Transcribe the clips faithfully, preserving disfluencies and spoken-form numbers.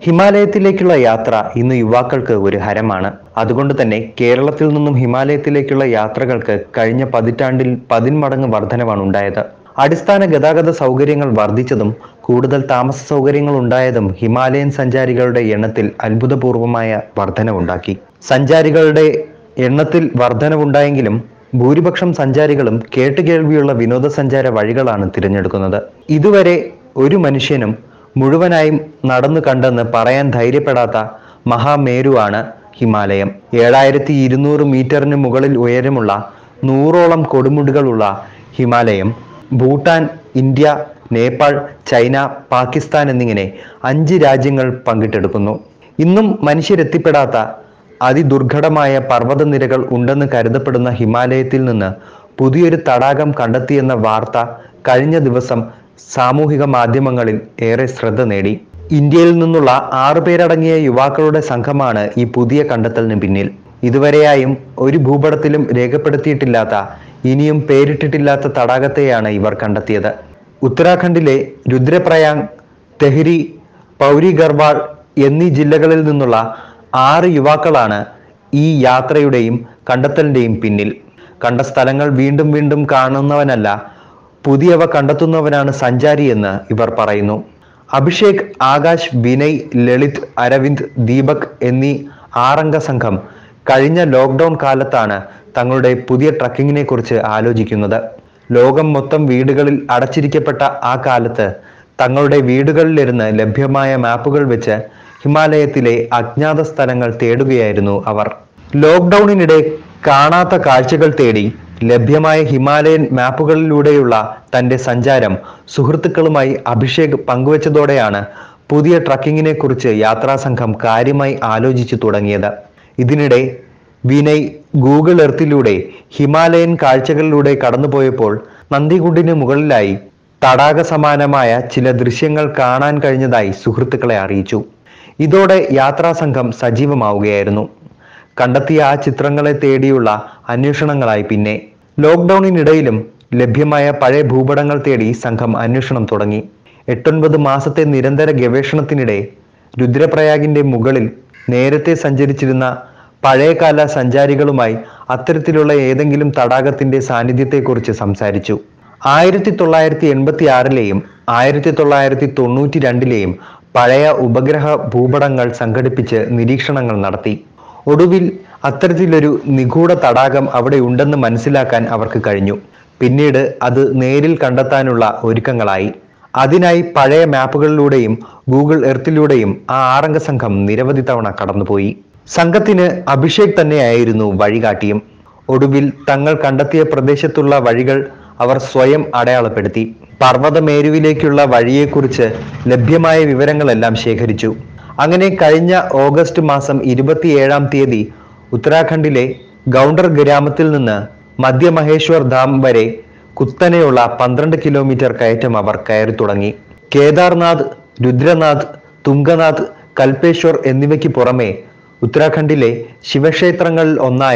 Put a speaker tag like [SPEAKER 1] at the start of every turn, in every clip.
[SPEAKER 1] ഹിമാലയത്തിലേക്കുള്ള യാത്ര ഇന്ന് യുവാക്കൾക്ക് ഒരു ഹരമാണ്. അതുകൊണ്ട് തന്നെ കേരളത്തിൽ നിന്നും ഹിമാലയത്തിലേക്കുള്ള യാത്രകൾക്ക് കഴിഞ്ഞ പതിറ്റാണ്ടിൽ പതിന്മടങ്ങ് വർധനവാണ് ഉണ്ടായത്. അടിസ്ഥാന ഗതാഗത സൗകര്യങ്ങൾ വർദ്ധിച്ചതും കൂടുതൽ താമസ സൗകര്യങ്ങൾ ഉണ്ടായതും ഹിമാലയൻ സഞ്ചാരികളുടെ എണ്ണത്തിൽ അത്ഭുതപൂർവമായ വർധനവുണ്ടാക്കി. സഞ്ചാരികളുടെ എണ്ണത്തിൽ വർധനവുണ്ടായെങ്കിലും ഭൂരിപക്ഷം സഞ്ചാരികളും കേട്ടുകേൾവിയുള്ള വിനോദസഞ്ചാര വഴികളാണ് തിരഞ്ഞെടുക്കുന്നത്. ഇതുവരെ ഒരു മനുഷ്യനും മുഴുവനായും നടന്നു കണ്ടെന്ന് പറയാൻ ധൈര്യപ്പെടാത്ത മഹാമേരുവാണ് ഹിമാലയം. ഏഴായിരത്തി ഇരുന്നൂറ് മീറ്ററിന് മുകളിൽ ഉയരമുള്ള നൂറോളം കൊടുമുടികളുള്ള ഹിമാലയം ഭൂട്ടാൻ, ഇന്ത്യ, നേപ്പാൾ, ചൈന, പാകിസ്ഥാൻ എന്നിങ്ങനെ അഞ്ച് രാജ്യങ്ങൾ പങ്കിട്ടെടുക്കുന്നു. ഇന്നും മനുഷ്യരെത്തിപ്പെടാത്ത അതിദുർഘടമായ പർവ്വതനിരകൾ ഉണ്ടെന്ന് കരുതപ്പെടുന്ന ഹിമാലയത്തിൽ നിന്ന് പുതിയൊരു തടാകം കണ്ടെത്തിയെന്ന വാർത്ത കഴിഞ്ഞ ദിവസം സാമൂഹിക മാധ്യമങ്ങളിൽ ഏറെ ശ്രദ്ധ നേടി. ഇന്ത്യയിൽ നിന്നുള്ള ആറു പേരടങ്ങിയ യുവാക്കളുടെ സംഘമാണ് ഈ പുതിയ കണ്ടെത്തലിന് പിന്നിൽ. ഇതുവരെയായും ഒരു ഭൂപടത്തിലും രേഖപ്പെടുത്തിയിട്ടില്ലാത്ത, ഇനിയും പേരിട്ടിട്ടില്ലാത്ത തടാകത്തെയാണ് ഇവർ കണ്ടെത്തിയത്. ഉത്തരാഖണ്ഡിലെ രുദ്രപ്രയാഗ്, തെഹ്രി, പൗരി ഗർവാൾ എന്നീ ജില്ലകളിൽ നിന്നുള്ള ആറ് യുവാക്കളാണ് ഈ യാത്രയുടെയും കണ്ടെത്തലിന്റെയും പിന്നിൽ. കണ്ട സ്ഥലങ്ങൾ വീണ്ടും വീണ്ടും കാണുന്നവനല്ല, പുതിയവ കണ്ടെത്തുന്നവനാണ് സഞ്ചാരി എന്ന് ഇവർ പറയുന്നു. അഭിഷേക്, ആകാശ്, വിനയ്, ലളിത്, അരവിന്ദ്, ദീപക് എന്നീ ആറംഗ സംഘം കഴിഞ്ഞ ലോക്ക്ഡൌൺ കാലത്താണ് തങ്ങളുടെ പുതിയ ട്രക്കിങ്ങിനെ കുറിച്ച് ആലോചിക്കുന്നത്. ലോകം മൊത്തം വീടുകളിൽ അടച്ചിരിക്കപ്പെട്ട ആ കാലത്ത് തങ്ങളുടെ വീടുകളിലിരുന്ന് ലഭ്യമായ മാപ്പുകൾ വെച്ച് ഹിമാലയത്തിലെ അജ്ഞാത സ്ഥലങ്ങൾ തേടുകയായിരുന്നു അവർ. ലോക്ക്ഡൌണിനിടെ കാണാത്ത കാഴ്ചകൾ തേടി ലഭ്യമായ ഹിമാലയൻ മാപ്പുകളിലൂടെയുള്ള തന്റെ സഞ്ചാരം സുഹൃത്തുക്കളുമായി അഭിഷേക് പങ്കുവച്ചതോടെയാണ് പുതിയ ട്രക്കിങ്ങിനെ കുറിച്ച് യാത്രാസംഘം കാര്യമായി ആലോചിച്ചു തുടങ്ങിയത്. ഇതിനിടെ വിനയ് ഗൂഗിൾ എർത്തിലൂടെ ഹിമാലയൻ കാഴ്ചകളിലൂടെ കടന്നുപോയപ്പോൾ നന്ദികുണ്ടിന് മുകളിലായി തടാക സമാനമായ ചില ദൃശ്യങ്ങൾ കാണാൻ കഴിഞ്ഞതായി സുഹൃത്തുക്കളെ അറിയിച്ചു. ഇതോടെ യാത്രാസംഘം സജീവമാവുകയായിരുന്നു. കണ്ടെത്തിയ ആ ചിത്രങ്ങളെ തേടിയുള്ള അന്വേഷണങ്ങളായി പിന്നെ. ലോക്ക്ഡൌണിനിടയിലും ലഭ്യമായ പഴയ ഭൂപടങ്ങൾ തേടി സംഘം അന്വേഷണം തുടങ്ങി. എട്ടൊൻപത് മാസത്തെ നിരന്തര ഗവേഷണത്തിനിടെ രുദ്രപ്രയാഗിന്റെ മുകളിൽ നേരത്തെ സഞ്ചരിച്ചിരുന്ന പഴയകാല സഞ്ചാരികളുമായി അത്തരത്തിലുള്ള ഏതെങ്കിലും തടാകത്തിന്റെ സാന്നിധ്യത്തെക്കുറിച്ച് സംസാരിച്ചു. ആയിരത്തി തൊള്ളായിരത്തി എൺപത്തി ആറിലെയും ആയിരത്തി തൊള്ളായിരത്തി തൊണ്ണൂറ്റി രണ്ടിലെയും പഴയ ഉപഗ്രഹ ഭൂപടങ്ങൾ സംഘടിപ്പിച്ച് നിരീക്ഷണങ്ങൾ നടത്തി. ഒടുവിൽ അത്തരത്തിലൊരു നിഗൂഢ തടാകം അവിടെ ഉണ്ടെന്ന് മനസ്സിലാക്കാൻ അവർക്ക് കഴിഞ്ഞു. പിന്നീട് അത് നേരിൽ കണ്ടെത്താനുള്ള ഒരുക്കങ്ങളായി. അതിനായി പഴയ മാപ്പുകളിലൂടെയും ഗൂഗിൾ എർത്തിലൂടെയും ആ ആറംഗ സംഘം നിരവധി തവണ കടന്നുപോയി. സംഘത്തിന് അഭിഷേക് തന്നെയായിരുന്നു വഴികാട്ടിയും. ഒടുവിൽ തങ്ങൾ കണ്ടെത്തിയ പ്രദേശത്തുള്ള വഴികൾ അവർ സ്വയം അടയാളപ്പെടുത്തി. പർവ്വതമേരുവിലേക്കുള്ള വഴിയെക്കുറിച്ച് ലഭ്യമായ വിവരങ്ങളെല്ലാം ശേഖരിച്ചു. അങ്ങനെ കഴിഞ്ഞ ഓഗസ്റ്റ് മാസം ഇരുപത്തിയേഴാം തീയതി ഉത്തരാഖണ്ഡിലെ ഗൗണ്ടർ ഗ്രാമത്തിൽ നിന്ന് മധ്യ മഹേശ്വർ ധാം വരെ കുത്തനെയുള്ള പന്ത്രണ്ട് കിലോമീറ്റർ കയറ്റം അവർ കയറി തുടങ്ങി. കേദാർനാഥ്, രുദ്രനാഥ്, തുംഗനാഥ്, കൽപേശ്വർ എന്നിവയ്ക്ക് പുറമെ ഉത്തരാഖണ്ഡിലെ ശിവക്ഷേത്രങ്ങളിൽ ഒന്നായ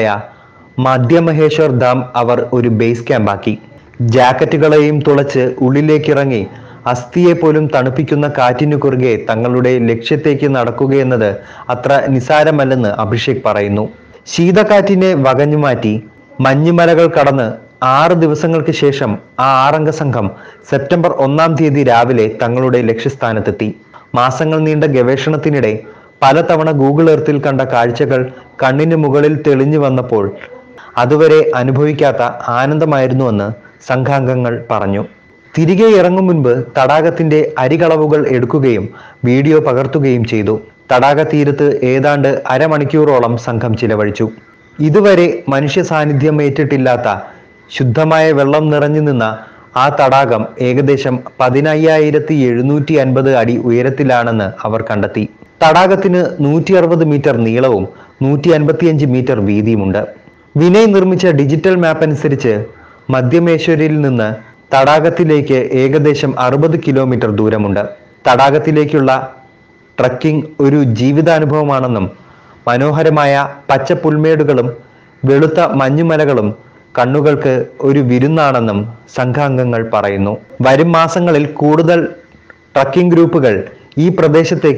[SPEAKER 1] മധ്യ മഹേശ്വർ ധാം അവർ ഒരു ബേസ് ക്യാമ്പാക്കി. ജാക്കറ്റുകളെയും തുളച്ച് ഉള്ളിലേക്കിറങ്ങി അസ്ഥിയെ പോലും തണുപ്പിക്കുന്ന കാറ്റിനു കുറുകെ തങ്ങളുടെ ലക്ഷ്യത്തേക്ക് നടക്കുകയെന്നത് അത്ര നിസാരമല്ലെന്ന് അഭിഷേക് പറയുന്നു. ശീതക്കാറ്റിനെ വകഞ്ഞുമാറ്റി മഞ്ഞുമലകൾ കടന്ന് ആറ് ദിവസങ്ങൾക്ക് ശേഷം ആ ആറംഗ സംഘം സെപ്റ്റംബർ ഒന്നാം തീയതി രാവിലെ തങ്ങളുടെ ലക്ഷ്യസ്ഥാനത്തെത്തി. മാസങ്ങൾ നീണ്ട ഗവേഷണത്തിനിടെ പലതവണ ഗൂഗിൾ എർത്തിൽ കണ്ട കാഴ്ചകൾ കണ്ണിന് മുകളിൽ തെളിഞ്ഞു വന്നപ്പോൾ അതുവരെ അനുഭവിക്കാത്ത ആനന്ദമായിരുന്നുവെന്ന് സംഘാംഗങ്ങൾ പറഞ്ഞു. തിരികെ ഇറങ്ങും മുൻപ് തടാകത്തിന്റെ അരികളവുകൾ എടുക്കുകയും വീഡിയോ പകർത്തുകയും ചെയ്തു. തടാക തീരത്ത് ഏതാണ്ട് അരമണിക്കൂറോളം സംഘം ചിലവഴിച്ചു. ഇതുവരെ മനുഷ്യ സാന്നിധ്യം ഏറ്റിട്ടില്ലാത്ത ശുദ്ധമായ വെള്ളം നിറഞ്ഞു നിന്ന ആ തടാകം ഏകദേശം പതിനയ്യായിരത്തി എഴുന്നൂറ്റി അൻപത് അടി ഉയരത്തിലാണെന്ന് അവർ കണ്ടെത്തി. തടാകത്തിന് നൂറ്റി അറുപത് മീറ്റർ നീളവും നൂറ്റി അൻപത്തിയഞ്ച് മീറ്റർ വീതിയുമുണ്ട്. വിനയ് നിർമ്മിച്ച ഡിജിറ്റൽ മാപ്പ് അനുസരിച്ച് മധ്യമേശ്വരിൽ നിന്ന് തടാകത്തിലേക്ക് ഏകദേശം അറുപത് കിലോമീറ്റർ ദൂരമുണ്ട്. തടാകത്തിലേക്കുള്ള ട്രക്കിംഗ് ഒരു ജീവിതാനുഭവമാണെന്നും മനോഹരമായ പച്ച പുൽമേടുകളും വെളുത്ത മഞ്ഞുമലകളും കണ്ണുകൾക്ക് ഒരു വിരുന്നാണെന്നും സംഘാംഗങ്ങൾ പറയുന്നു. വരും മാസങ്ങളിൽ കൂടുതൽ ട്രക്കിംഗ് ഗ്രൂപ്പുകൾ ഈ പ്രദേശത്തേക്ക്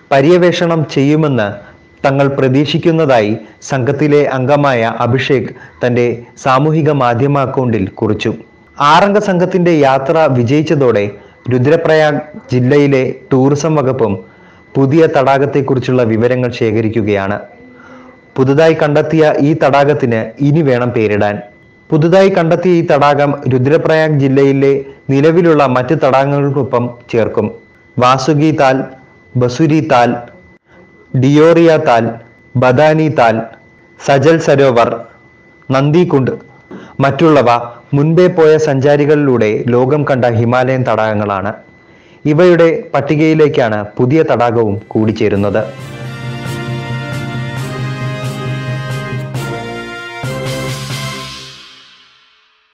[SPEAKER 1] പര്യവേഷണം ചെയ്യുമെന്ന് തങ്ങൾ പ്രതീക്ഷിക്കുന്നതായി സംഘത്തിലെ അംഗമായ അഭിഷേക് തന്റെ സാമൂഹിക മാധ്യമ അക്കൗണ്ടിൽ കുറിച്ചു. ആറംഗ സംഘത്തിന്റെ യാത്ര വിജയിച്ചതോടെ രുദ്രപ്രയാഗ് ജില്ലയിലെ ടൂറിസം വകുപ്പും പുതിയ തടാകത്തെക്കുറിച്ചുള്ള വിവരങ്ങൾ ശേഖരിക്കുകയാണ്. പുതുതായി കണ്ടെത്തിയ ഈ തടാകത്തിന് ഇനി വേണം പേരിടാൻ. പുതുതായി കണ്ടെത്തിയ ഈ തടാകം രുദ്രപ്രയാഗ് ജില്ലയിലെ നിലവിലുള്ള മറ്റ് തടാകങ്ങൾക്കൊപ്പം ചേർക്കും. വാസുകി താൽ, ബസുരി താൽ, ഡിയോറിയ താൽ, ബദാനി താൽ, സജൽ സരോവർ, നന്ദികുണ്ട് മറ്റുള്ളവ മുൻപേ പോയ സഞ്ചാരികളിലൂടെ ലോകം കണ്ട ഹിമാലയൻ തടാകങ്ങളാണ്. ഇവയുടെ പട്ടികയിലേക്കാണ് പുതിയ തടാകവും കൂടിച്ചേരുന്നത്.